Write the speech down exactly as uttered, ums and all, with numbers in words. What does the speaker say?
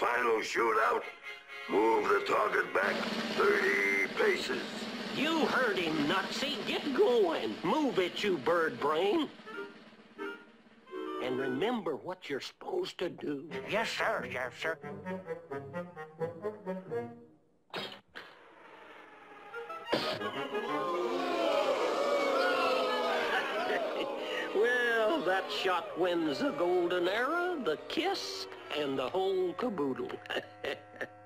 final shootout. Move the target back thirty paces. You heard him, Nutsy. Get going. Move it, you bird brain. And remember what you're supposed to do. Yes, sir. Yes, sir. Well, that shot wins the golden era, the kiss, and the whole caboodle.